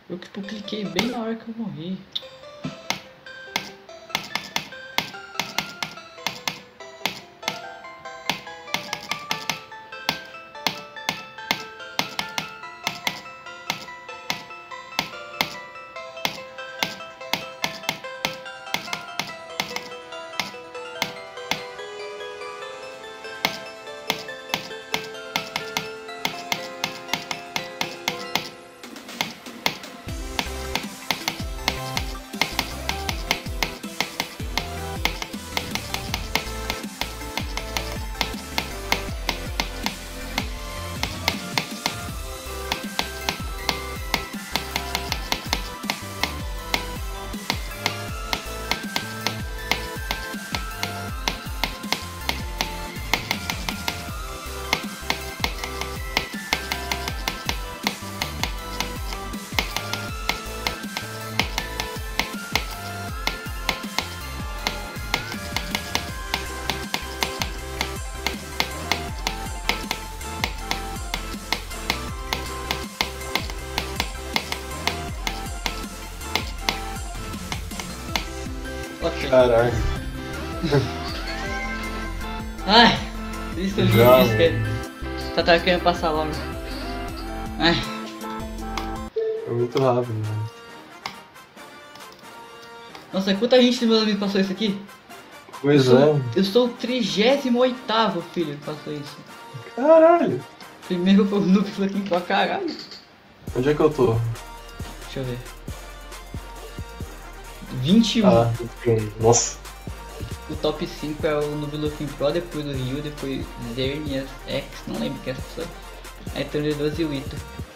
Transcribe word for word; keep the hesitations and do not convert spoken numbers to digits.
Eu tipo, cliquei bem na hora que eu morri. Ok. Caralho. Ai, por isso que eu Já, disse que só tava querendo passar logo. Ai, Foi muito rápido, mano. nossa, quanta gente do meu amigo passou isso aqui? Pois eu é. sou, eu sou o trigésimo oitavo filho que passou isso. Caralho. Primeiro foi o Noob aqui pra caralho. Onde é que eu tô? Deixa eu ver. vinte e um. Ah, nossa. O top cinco é o Noob Looking Pro, depois o Ryu, depois Zernias X, não lembro quem é essa pessoa. Aí tem o D doze e o Ito.